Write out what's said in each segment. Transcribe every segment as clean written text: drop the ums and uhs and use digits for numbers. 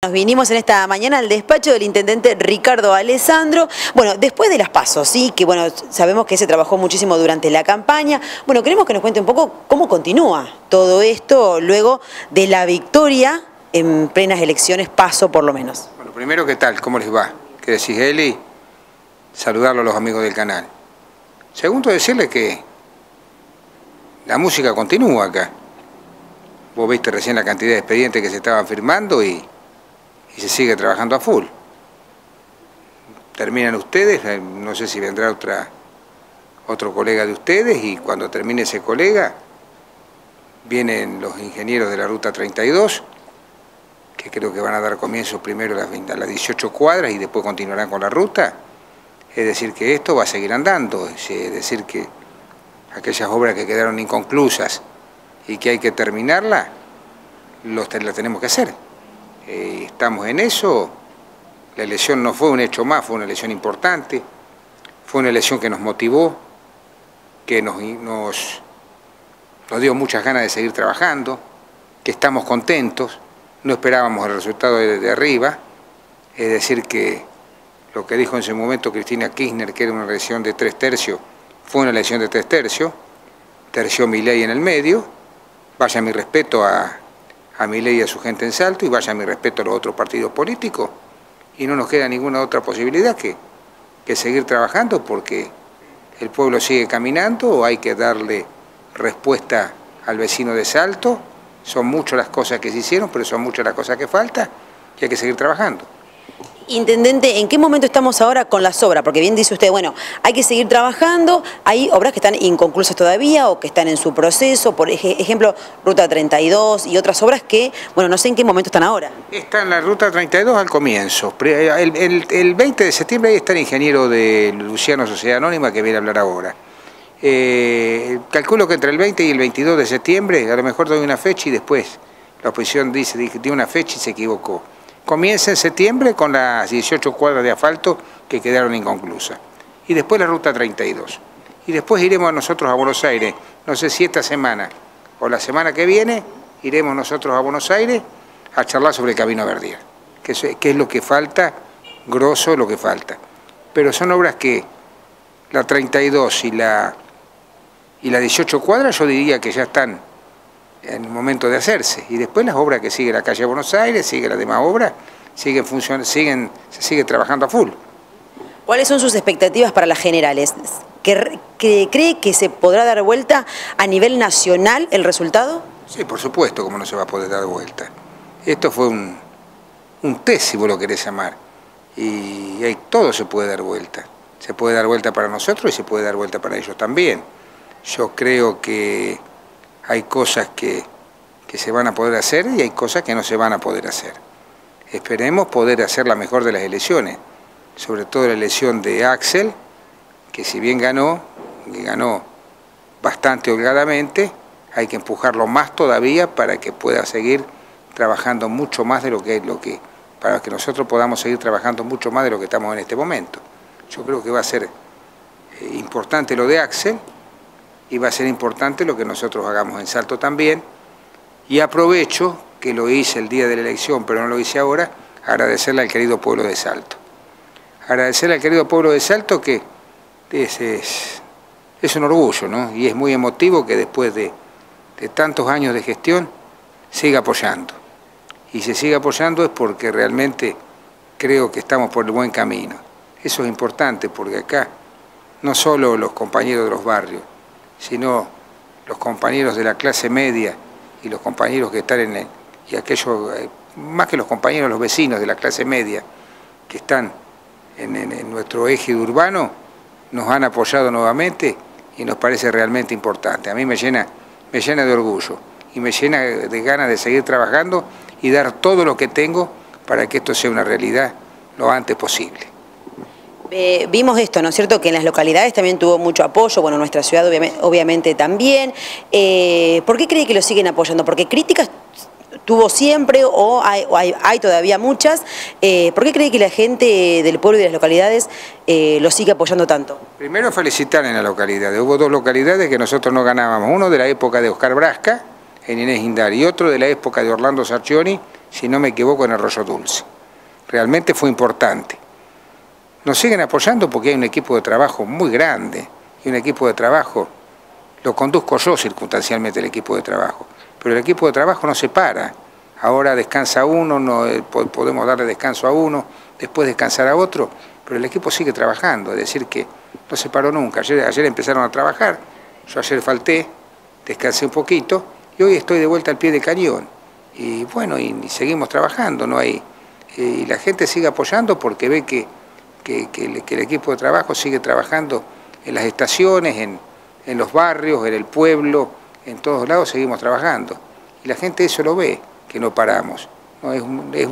Nos vinimos en esta mañana al despacho del intendente Ricardo Alessandro. Bueno, después de las PASO, sí, que bueno, sabemos que se trabajó muchísimo durante la campaña. Bueno, queremos que nos cuente un poco cómo continúa todo esto luego de la victoria en plenas elecciones PASO, por lo menos. Bueno, primero, ¿qué tal? ¿Cómo les va? ¿Qué decís, Eli? Saludarlo a los amigos del canal. Segundo, decirles que la música continúa acá. Vos viste recién la cantidad de expedientes que se estaban firmando y se sigue trabajando a full. Terminan ustedes, no sé si vendrá otro colega de ustedes, y cuando termine ese colega vienen los ingenieros de la Ruta 32, que creo que van a dar comienzo primero a las 18 cuadras y después continuarán con la ruta. Es decir, que esto va a seguir andando, es decir, que aquellas obras que quedaron inconclusas y que hay que terminarla, las tenemos que hacer. Estamos en eso. La elección no fue un hecho más, fue una elección importante, fue una elección que nos motivó, que nos dio muchas ganas de seguir trabajando, que estamos contentos, no esperábamos el resultado de arriba. Es decir, que lo que dijo en ese momento Cristina Kirchner, que era una elección de 3/3, fue una elección de 3/3, terció Milei en el medio. Vaya mi respeto a Milei y a su gente en Salto, y vaya mi respeto a los otros partidos políticos, y no nos queda ninguna otra posibilidad que seguir trabajando, porque el pueblo sigue caminando, o hay que darle respuesta al vecino de Salto. Son muchas las cosas que se hicieron, pero son muchas las cosas que faltan, y hay que seguir trabajando. Intendente, ¿en qué momento estamos ahora con las obras? Porque bien dice usted, bueno, hay que seguir trabajando, hay obras que están inconclusas todavía o que están en su proceso, por ejemplo, Ruta 32 y otras obras que, bueno, no sé en qué momento están ahora. Está en la Ruta 32 al comienzo. El 20 de septiembre ahí está el ingeniero de Luciano Sociedad Anónima, que viene a hablar ahora. Calculo que entre el 20 y el 22 de septiembre, a lo mejor doy una fecha y después la oposición dice una fecha y se equivocó. Comienza en septiembre con las 18 cuadras de asfalto que quedaron inconclusas. Y después la Ruta 32. Y después iremos nosotros a Buenos Aires. No sé si esta semana o la semana que viene iremos nosotros a Buenos Aires a charlar sobre el Camino a Verdier, que es lo que falta, grosso lo que falta. Pero son obras que la 32 y la 18 cuadras yo diría que ya están en el momento de hacerse, y después las obras que sigue la calle de Buenos Aires, sigue las demás obras, se sigue trabajando a full. ¿Cuáles son sus expectativas para las generales? ¿Cree que se podrá dar vuelta a nivel nacional el resultado? Sí, por supuesto, como no se va a poder dar vuelta. Esto fue un test, si vos lo querés llamar, y ahí todo se puede dar vuelta. Se puede dar vuelta para nosotros y se puede dar vuelta para ellos también. Yo creo que hay cosas que se van a poder hacer y hay cosas que no se van a poder hacer. Esperemos poder hacer la mejor de las elecciones, sobre todo la elección de Axel, que si bien ganó bastante holgadamente, hay que empujarlo más todavía para que pueda seguir trabajando mucho más de para que nosotros podamos seguir trabajando mucho más de lo que estamos en este momento. Yo creo que va a ser importante lo de Axel, y va a ser importante lo que nosotros hagamos en Salto también. Y aprovecho que lo hice el día de la elección, pero no lo hice ahora, agradecerle al querido pueblo de Salto. Agradecerle al querido pueblo de Salto, que es un orgullo, ¿no? Y es muy emotivo que después de tantos años de gestión siga apoyando. Y se sigue apoyando es porque realmente creo que estamos por el buen camino. Eso es importante, porque acá no solo los compañeros de los barrios, sino los compañeros de la clase media y los compañeros que están y aquellos, más que los compañeros, los vecinos de la clase media que están en nuestro eje urbano, nos han apoyado nuevamente y nos parece realmente importante. A mí me llena de orgullo y me llena de ganas de seguir trabajando y dar todo lo que tengo para que esto sea una realidad lo antes posible. Vimos esto, ¿no es cierto?, que en las localidades también tuvo mucho apoyo, bueno, nuestra ciudad obviamente también. ¿Por qué cree que lo siguen apoyando? ¿Porque críticas tuvo siempre o hay todavía muchas? ¿Por qué cree que la gente del pueblo y de las localidades lo sigue apoyando tanto? Primero, felicitar en la localidad. Hubo dos localidades que nosotros no ganábamos. Uno de la época de Oscar Brasca, en Inés Indar, y otro de la época de Orlando Sarchioni, si no me equivoco, en Arroyo Dulce. Realmente fue importante. Nos siguen apoyando porque hay un equipo de trabajo muy grande, y un equipo de trabajo, lo conduzco yo circunstancialmente el equipo de trabajo, pero el equipo de trabajo no se para. Ahora descansa uno, no, podemos darle descanso a uno, después descansar a otro, pero el equipo sigue trabajando, es decir que no se paró nunca. Ayer empezaron a trabajar, yo ayer falté, descansé un poquito y hoy estoy de vuelta al pie del cañón. Y bueno, y seguimos trabajando, no hay, y la gente sigue apoyando porque ve que el equipo de trabajo sigue trabajando en las estaciones, en los barrios, en el pueblo, en todos lados seguimos trabajando. Y la gente eso lo ve, que no paramos. ¿No? Es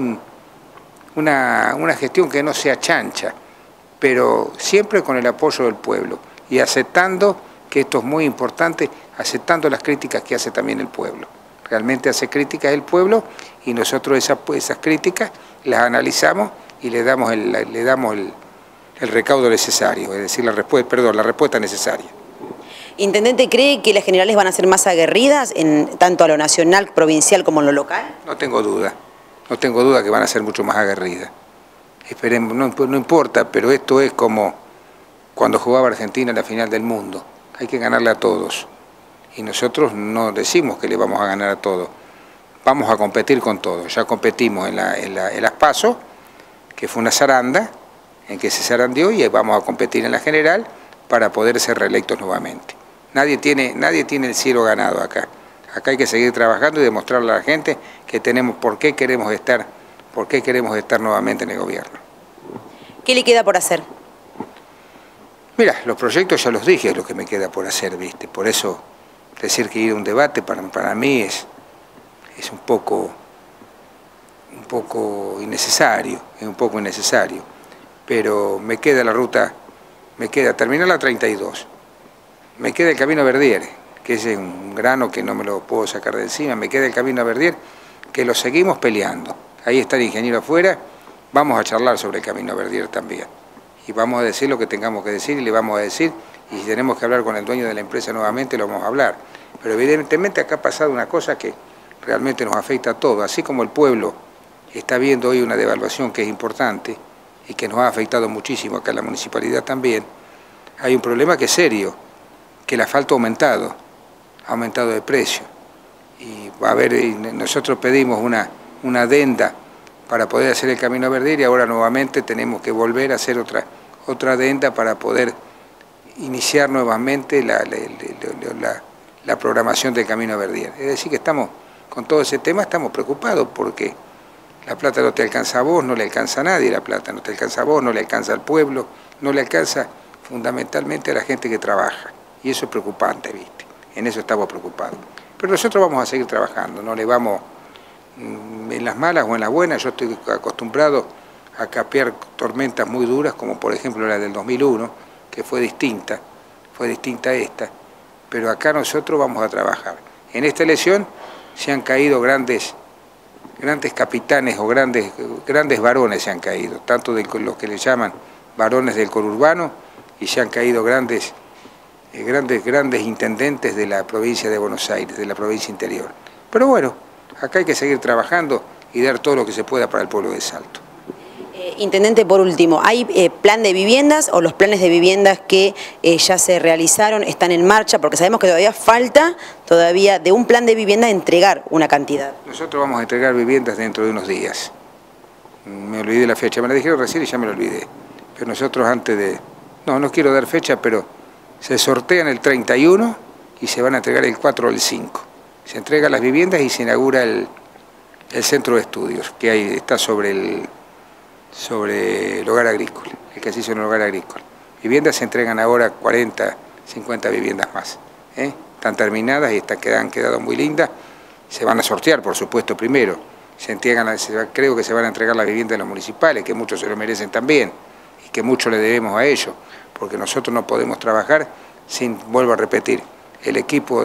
una gestión que no se achancha, pero siempre con el apoyo del pueblo y aceptando, que esto es muy importante, aceptando las críticas que hace también el pueblo. Realmente hace críticas el pueblo y nosotros esas críticas las analizamos y le damos el recaudo necesario, es decir, la respuesta necesaria. Intendente, ¿cree que las generales van a ser más aguerridas, tanto a lo nacional, provincial como en lo local? No tengo duda que van a ser mucho más aguerridas. Esperemos, no importa, pero esto es como cuando jugaba Argentina en la final del mundo. Hay que ganarle a todos. Y nosotros no decimos que le vamos a ganar a todos. Vamos a competir con todos. Ya competimos en las PASO, que fue una zaranda, en que se zarandeó, y vamos a competir en la general para poder ser reelectos nuevamente. Nadie tiene el cielo ganado acá. Acá hay que seguir trabajando y demostrarle a la gente que tenemos por qué queremos estar nuevamente en el gobierno. ¿Qué le queda por hacer? Mira, los proyectos ya los dije, es lo que me queda por hacer, ¿viste? Por eso decir que ir a un debate para mí es un poco innecesario, pero me queda la ruta, terminar la 32, me queda el Camino Verdier, que es un grano que no me lo puedo sacar de encima, me queda el Camino Verdier, que lo seguimos peleando. Ahí está el ingeniero afuera, vamos a charlar sobre el Camino Verdier también. Y vamos a decir lo que tengamos que decir y le vamos a decir, y si tenemos que hablar con el dueño de la empresa nuevamente, lo vamos a hablar. Pero evidentemente acá ha pasado una cosa que realmente nos afecta a todos, así como el pueblo está viendo hoy una devaluación que es importante y que nos ha afectado muchísimo acá en la municipalidad también. Hay un problema que es serio, que el asfalto ha aumentado de precio. Y nosotros pedimos una adenda para poder hacer el Camino Verdier y ahora nuevamente tenemos que volver a hacer otra adenda para poder iniciar nuevamente la programación del Camino Verdier. Es decir, que estamos con todo ese tema, estamos preocupados porque la plata no te alcanza a vos, no le alcanza a nadie la plata, no te alcanza a vos, no le alcanza al pueblo, no le alcanza fundamentalmente a la gente que trabaja. Y eso es preocupante, ¿viste? En eso estamos preocupados. Pero nosotros vamos a seguir trabajando, no le vamos, en las malas o en las buenas, yo estoy acostumbrado a capear tormentas muy duras, como por ejemplo la del 2001, que fue distinta a esta, pero acá nosotros vamos a trabajar. En esta elección se han caído grandes capitanes o grandes varones se han caído, tanto de los que le llaman varones del conurbano, y se han caído grandes intendentes de la provincia de Buenos Aires, de la provincia interior. Pero bueno, acá hay que seguir trabajando y dar todo lo que se pueda para el pueblo de Salto. Intendente, por último, ¿hay plan de viviendas o los planes de viviendas que ya se realizaron están en marcha? Porque sabemos que todavía falta de un plan de vivienda entregar una cantidad. Nosotros vamos a entregar viviendas dentro de unos días. Me olvidé la fecha, me la dijeron recién y ya me la olvidé. Pero nosotros no quiero dar fecha, pero se sortean el 31 y se van a entregar el 4 o el 5. Se entregan las viviendas y se inaugura el centro de estudios, que está sobre el hogar agrícola, el que se hizo en el hogar agrícola. Viviendas se entregan ahora 40, 50 viviendas más. Están terminadas y han quedado muy lindas. Se van a sortear, por supuesto, primero. Creo que se van a entregar las viviendas de los municipales, que muchos se lo merecen también, y que mucho le debemos a ellos, porque nosotros no podemos trabajar sin, vuelvo a repetir, el equipo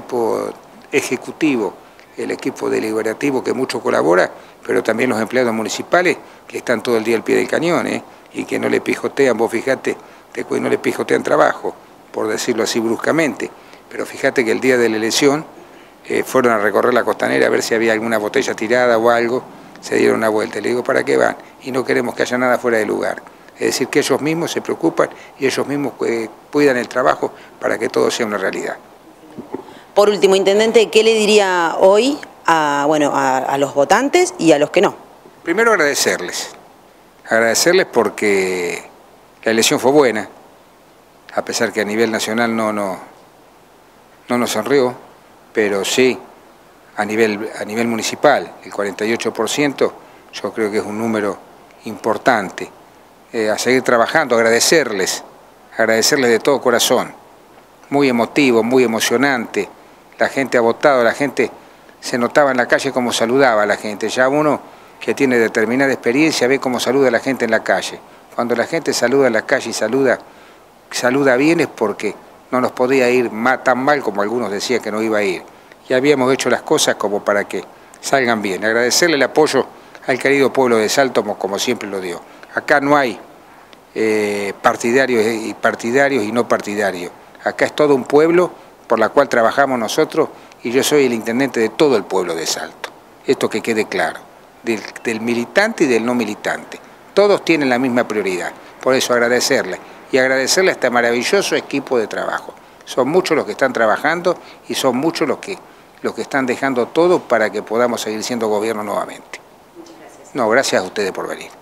ejecutivo, el equipo deliberativo que mucho colabora, pero también los empleados municipales que están todo el día al pie del cañón, y que no le pijotean, vos fijate, no le pijotean trabajo, por decirlo así bruscamente, pero fíjate que el día de la elección fueron a recorrer la costanera a ver si había alguna botella tirada o algo, se dieron una vuelta. Le digo, ¿para qué van? Y no queremos que haya nada fuera de lugar. Es decir, que ellos mismos se preocupan y ellos mismos cuidan el trabajo para que todo sea una realidad. Por último, Intendente, ¿qué le diría hoy a los votantes y a los que no? Primero agradecerles porque la elección fue buena, a pesar que a nivel nacional no nos sonrió, pero sí a nivel municipal, el 48%, yo creo que es un número importante. A seguir trabajando, agradecerles de todo corazón, muy emotivo, muy emocionante. La gente ha votado, la gente se notaba en la calle cómo saludaba a la gente. Ya uno que tiene determinada experiencia ve cómo saluda a la gente en la calle. Cuando la gente saluda en la calle y saluda bien es porque no nos podía ir tan mal como algunos decían que no iba a ir. Y habíamos hecho las cosas como para que salgan bien. Agradecerle el apoyo al querido pueblo de Salto como siempre lo dio. Acá no hay partidarios y no partidarios. Acá es todo un pueblo por la cual trabajamos nosotros y yo soy el intendente de todo el pueblo de Salto. Esto que quede claro, del militante y del no militante. Todos tienen la misma prioridad. Por eso agradecerle y agradecerle a este maravilloso equipo de trabajo. Son muchos los que están trabajando y son muchos los que están dejando todo para que podamos seguir siendo gobierno nuevamente. Muchas gracias. No, gracias a ustedes por venir.